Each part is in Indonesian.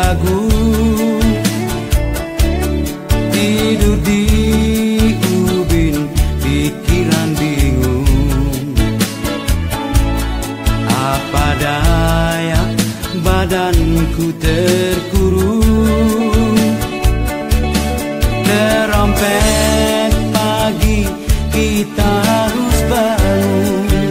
jagung, tidur di ubin, pikiran bingung. Apa daya badanku terkurung, terompet pagi kita harus bangun,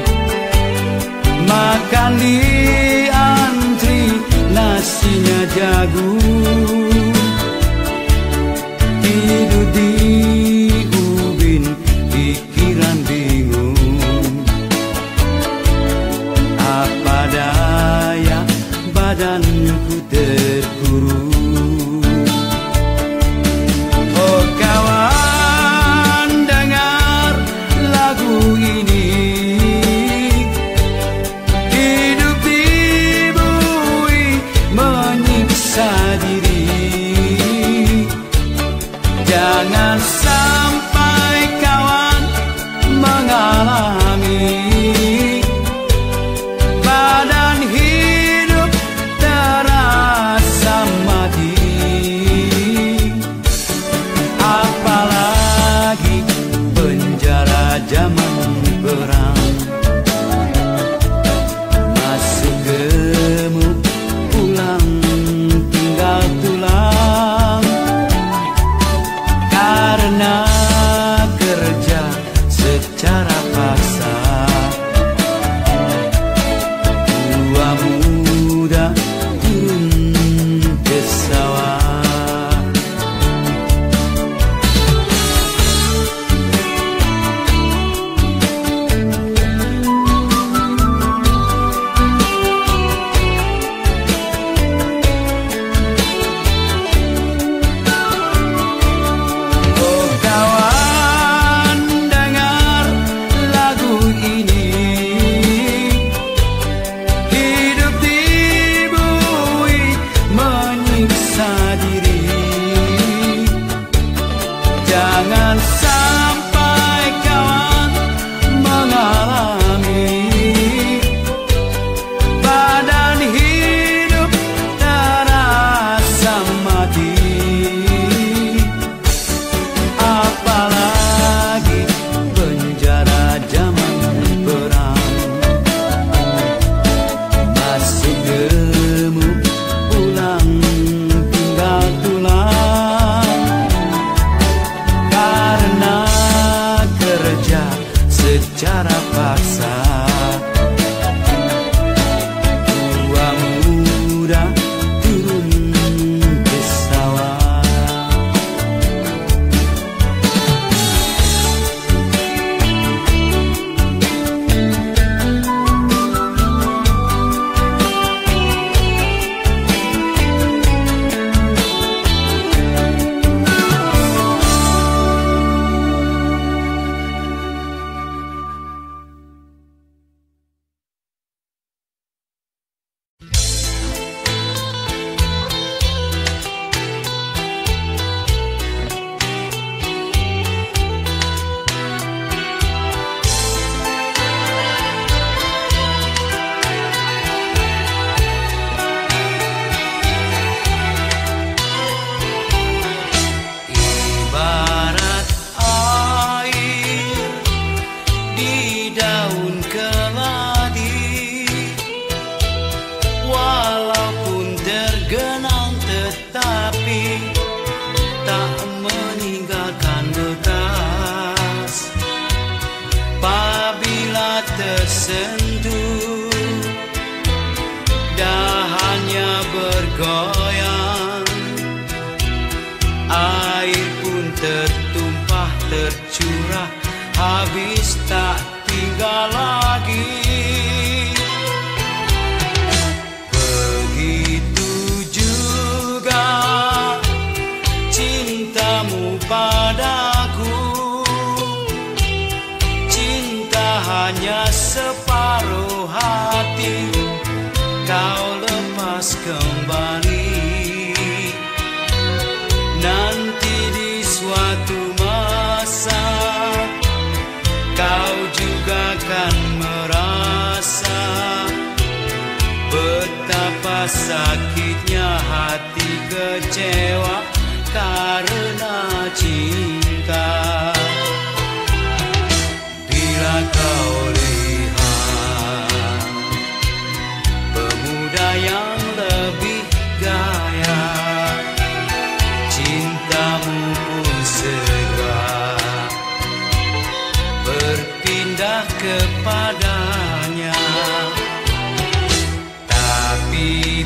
makan di antri nasinya jagung, tidur di ubin, pikiran bingung. Apa daya badanku terkurung. Oh kawan, dengar lagu ini, hidup di bumi menyiksa diri. Jangan sampai kawan mengalami badan hidup terasa mati. Apalagi penjara zaman perang, masuk gemuk, pulang tinggal tulang. Karena kerja secara paksa, tua muda turun ke sawah. Oh kawan, dengar lagu ini, hidup di bumi menyiksa diri. Jangan sampai kawan mengalami badan hidup terasa mati. Apalagi penjara zaman perang, masuk gemuk, pulang tinggal tulang. Karena kerja secara paksa, tua muda turun ke sawah. Ibarat air di daun keladi, walaupun tergenang tetapi tak meninggalkan bekas. Apabila tersentuh, dahannya bergoyang, air pun tertumpah tercurah, habis tak tinggal lagi. Begitu juga cintamu padaku, cinta hanya separuh hati, kau lepas kembali. Nanti di suatu masa kau juga akan merasa betapa sakitnya hati. kecewa karena cinta. Bila kau lihat pemuda yang lebih gaya, cintamu pun segera berpindah kepadanya. Tapi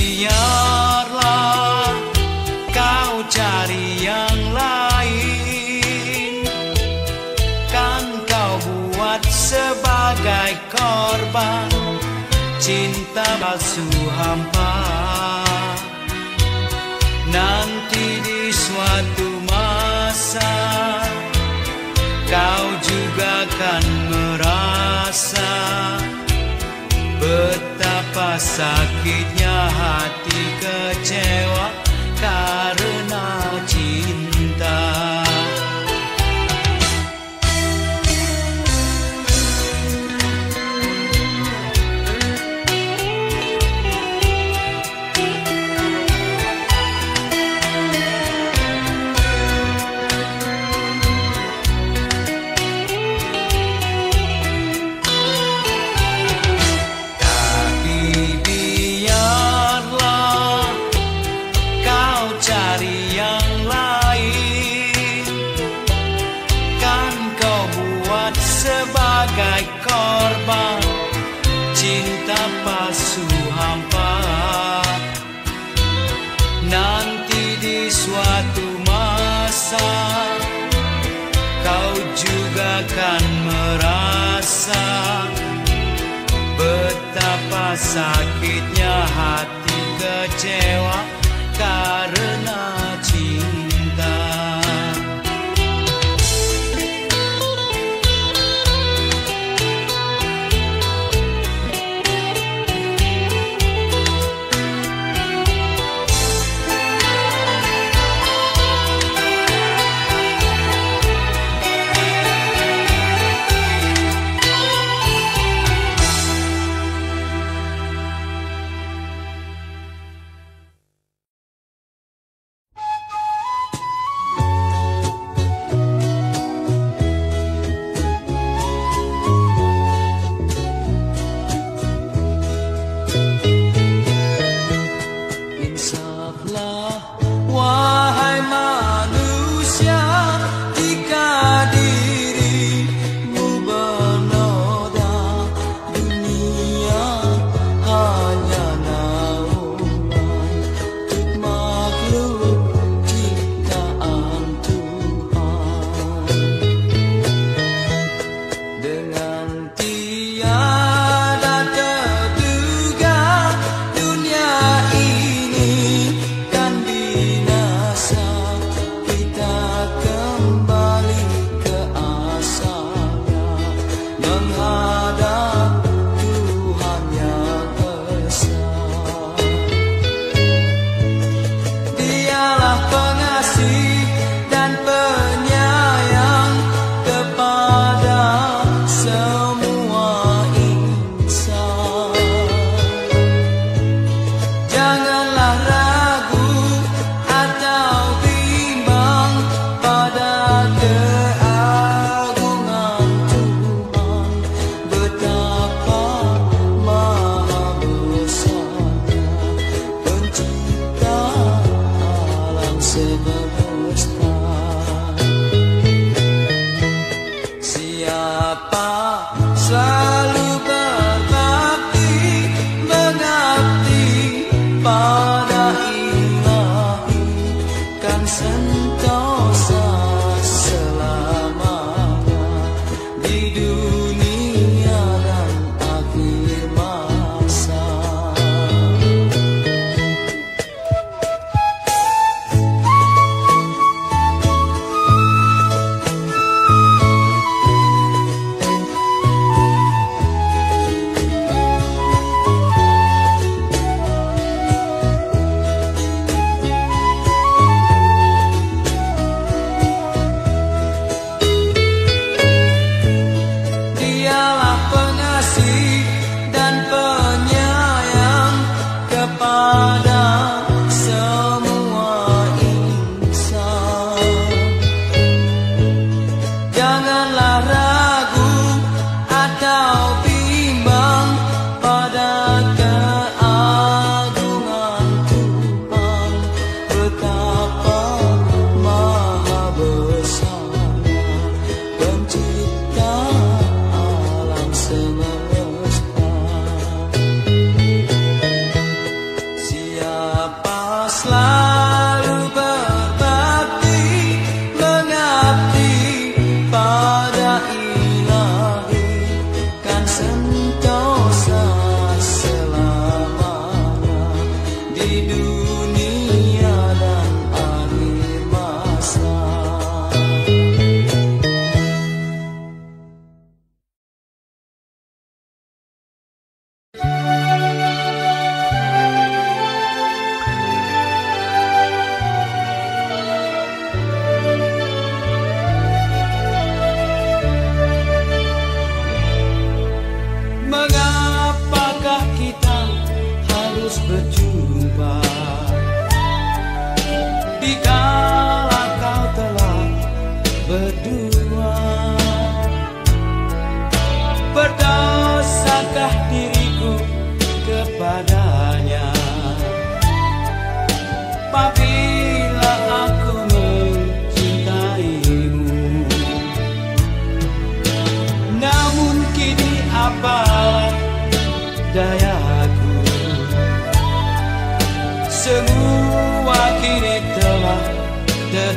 biarlah kau cari yang lain, kan kau buat sebagai korban cinta palsu hampa. Nanti di suatu masa kau juga kan merasa betapa sakitnya hati kecewa karena cinta. Sebagai korban cinta palsu hampa, nanti di suatu masa kau juga kan merasa betapa sakitnya hati kecewa karena cinta.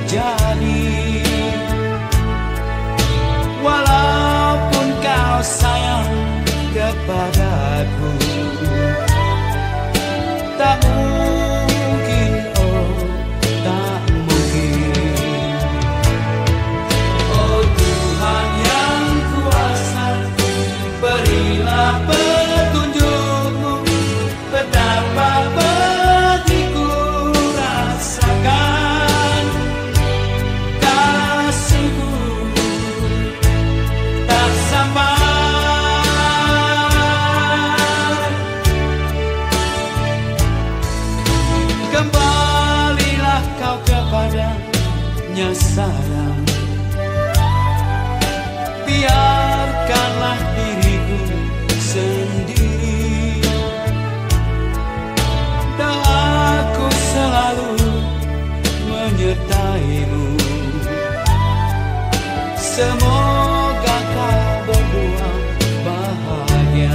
terjadi. Walaupun kau sayang kepadaku, tak mungkin, oh tak mungkin. Oh Tuhan yang kuasa, berilah petunjuk-Mu, betapa pedihku rasakan. Kasih-Mu tak sampai. Kembalilah kau kepadanya sayang, biarkanlah diriku sendiri. Doaku selalu menyertai-Mu, semoga kau berdua bahagia.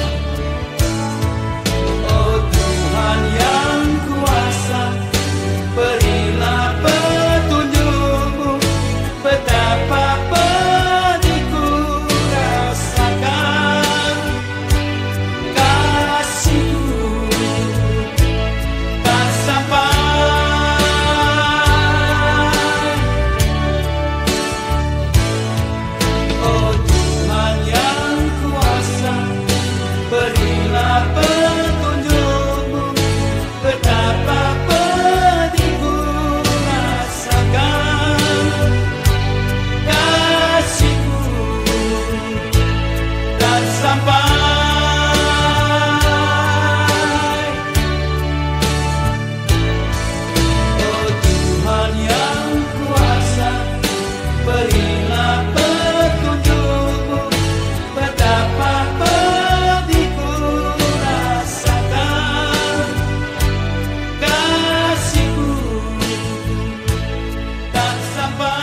Oh Tuhan yang kuasa, berilah petunjuk-Mu, betapa pedihku rasakan. Kasih-Mu tak sampai. Oh Tuhan yang kuasa, berilah petunjuk-Mu, betapa pedihku rasakan. Kasih-Mu tak sampai. Oh Tuhan yang kuasa, berilah petunjuk-Mu, betapa pedihku rasakan. Kasih-Mu tak sampai.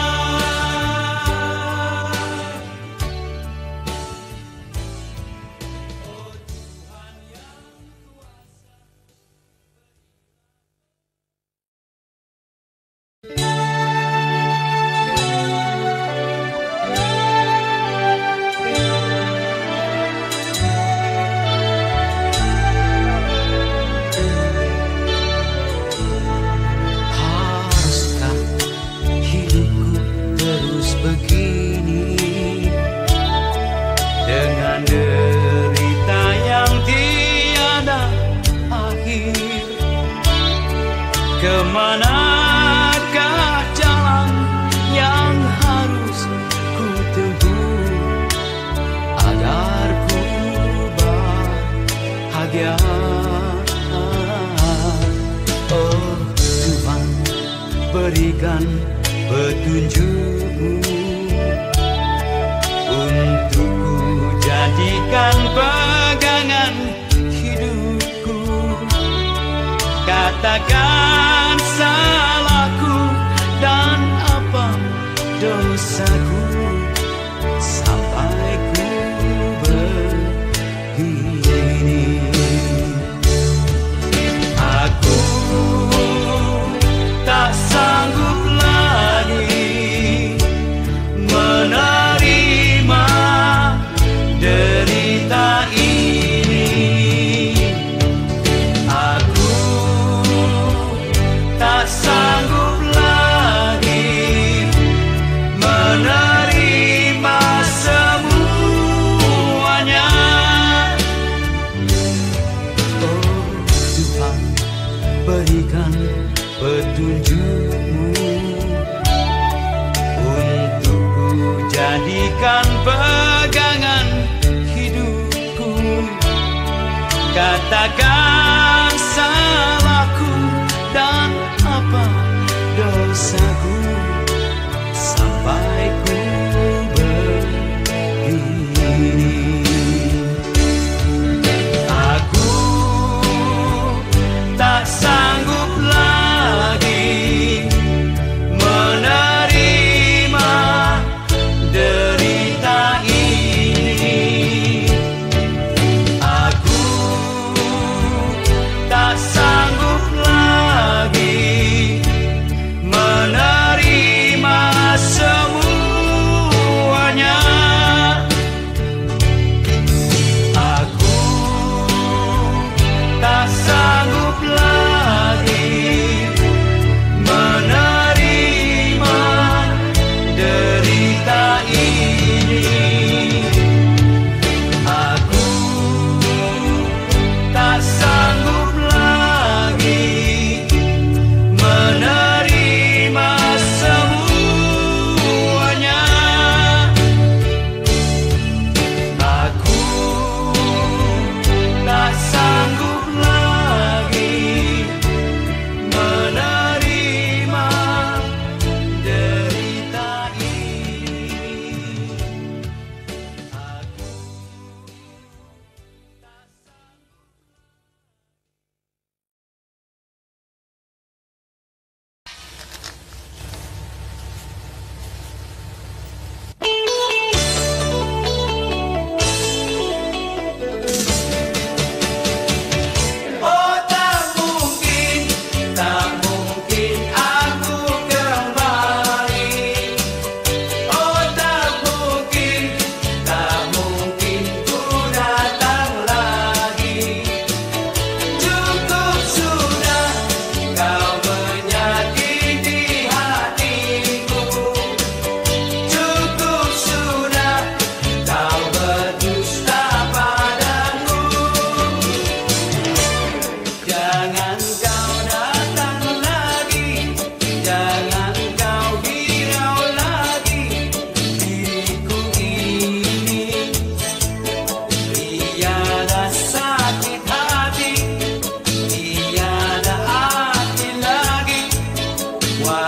Haruskah hidupku terus begini, dengan derita yang tiada akhir? Kemanakah jalan yang harus ku tempuh agar ku bahagia? Oh Tuhan, berikan petunjuk-Mu untuk ku jadikan pegangan hidupku. Katakan salahku dan apa dosaku, sampai ku begini. Aku tak sanggup lagi menerima derita ini. Aku tak sanggup lagi menerima semuanya. Oh Tuhan, berikan petunjuk-Mu untuk ku jadikan pegangan hidupku. Katakan salahku dan apa dosaku, sampai ku begini. Aku tak sanggup lagi menerima derita ini. Aku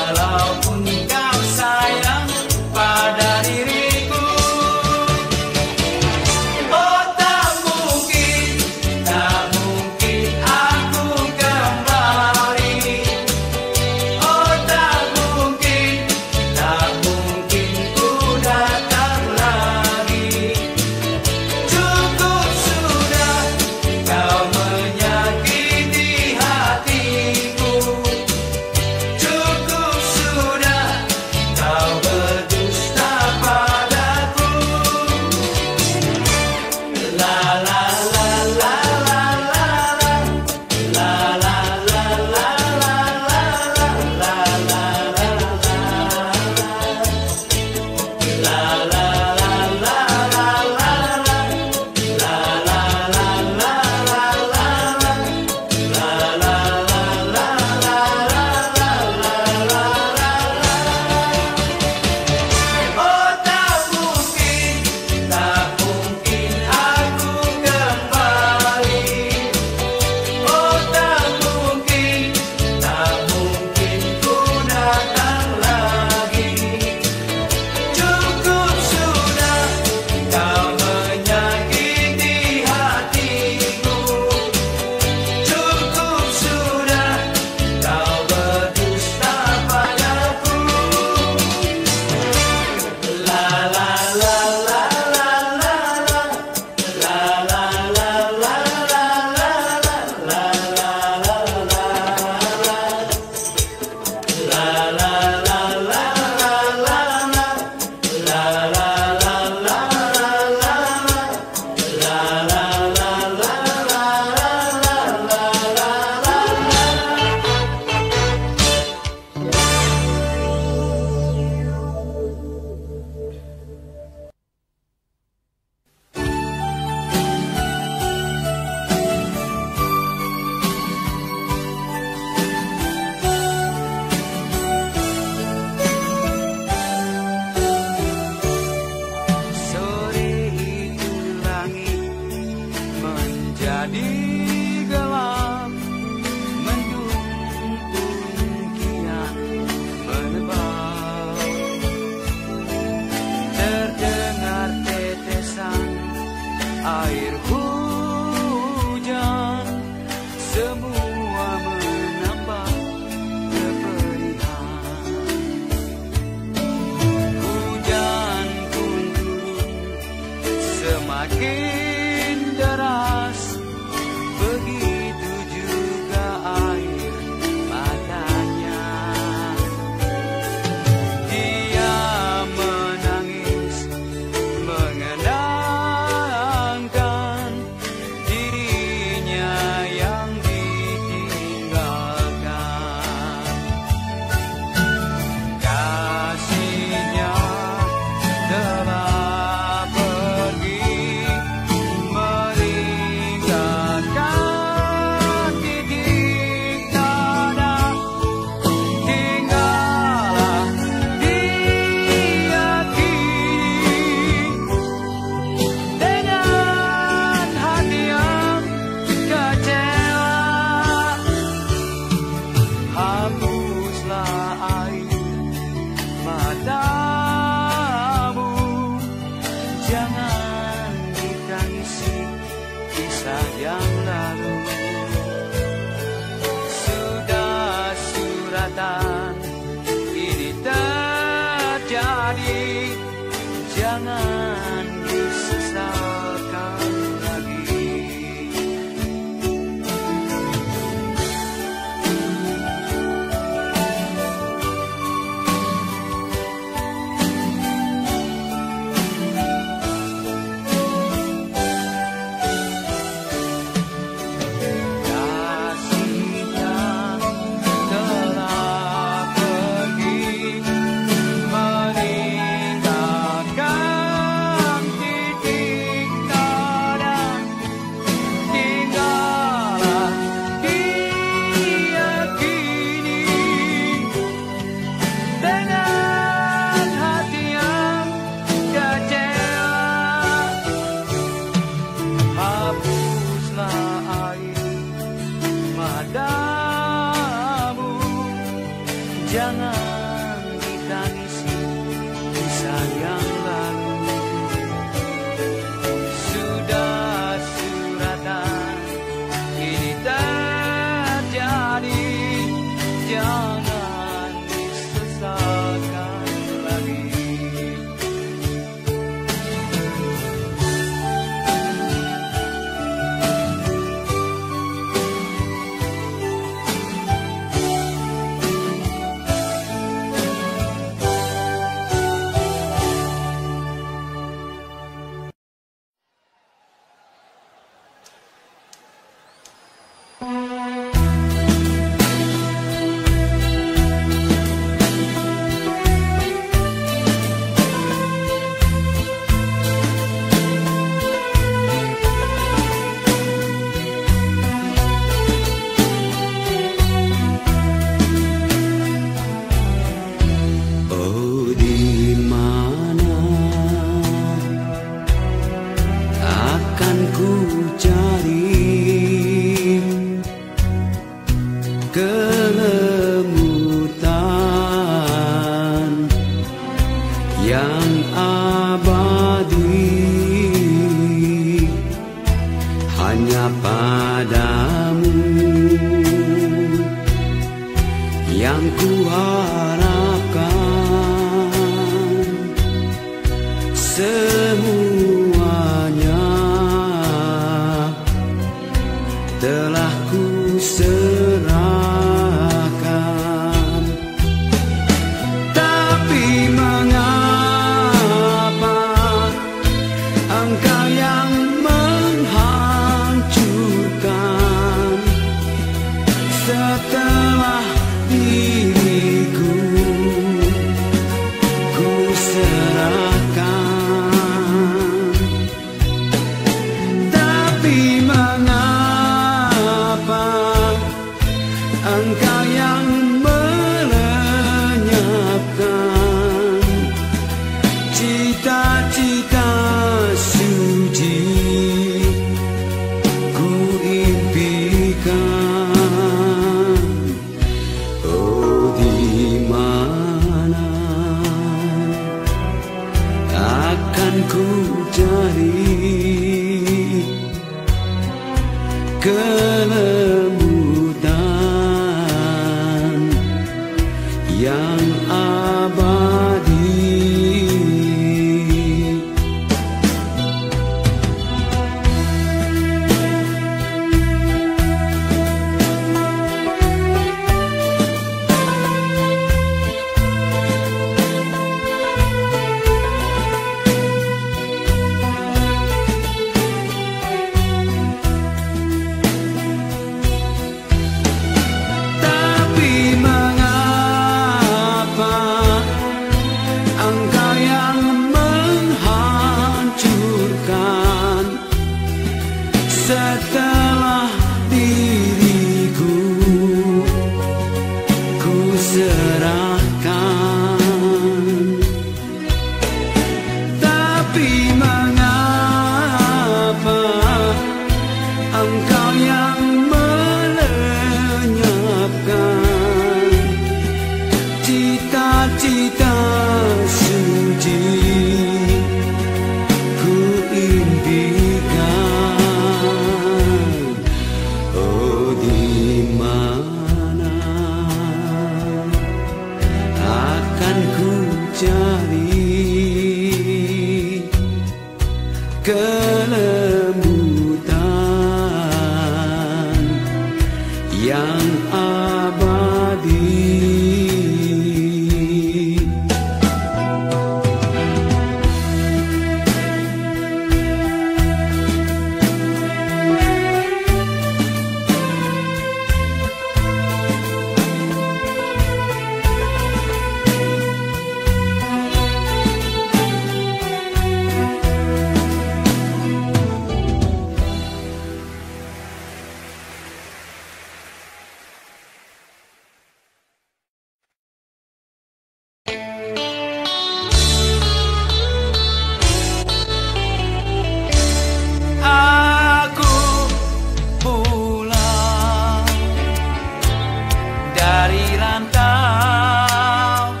walaupun kau sayang pada diriku. Oh tak mungkin aku kembali. Oh tak mungkin ku datang lagi. Cukup sudah kau menyakiti hatiku. Cukup sudah kau berdusta padaku. La la la la la la la. La la la la la la la. La la la la la. La la la la la la. La la la la la la. La la la la la la. Oh tak mungkin aku kembali. Oh tak mungkin ku datang lagi. Cukup sudah kau menyakiti hatiku. Cukup sudah kau berdusta padaku. La la la la la la la. La la la la la la la. La la la la la. La la la la la la. La la la la la la. La la la la Sore itu langit menjadi gelap, mendung pun kian menebal. Terdengar tetesan air hujan, semua menambah keperihan. Hujan pun turun semakin deras, begitu juga air matanya. Dia menangis mengenangkan dirinya yang ditinggalkan. Kasihnya telah pergi meninggalkan titik nada. Tinggallah dia dengan hati yang kecewa. Hapuslah air matamu, jangan ditangisi kisah yang lalu. Sudah suratan ini terjadi, jangan disesalkan lagi. Kasihnya telah pergi meninggalkan tangisi kisah yang lalu. Sudah suratan ini terjadi, jangan disesalkan lagi.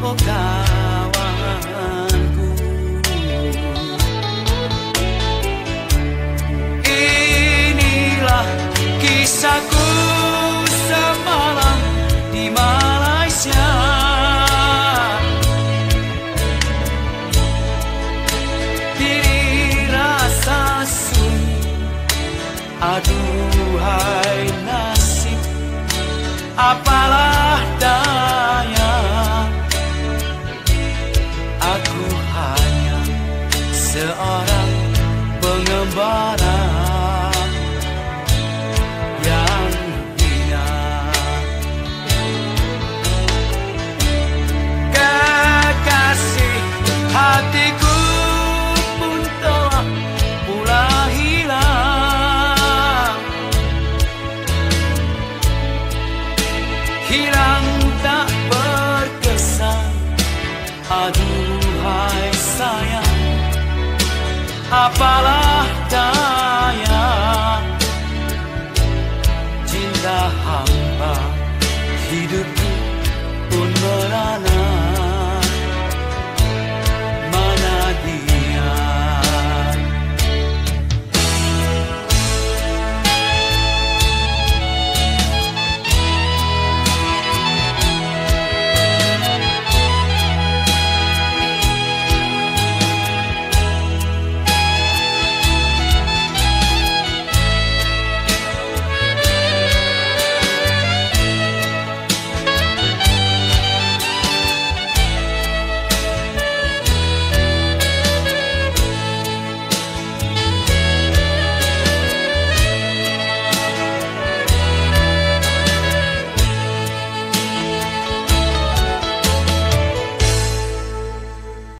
oh kawanku. Inilah kisahku semalam di Malaysia. Diri rasa sunyi, aduhai nasib, apalah daya. Aku hanya seorang pengembara yang hina. Kekasih hatiku pun telah pula hilang. Hilang tak berkesan, aduhai sayang, apalah daya. Cinta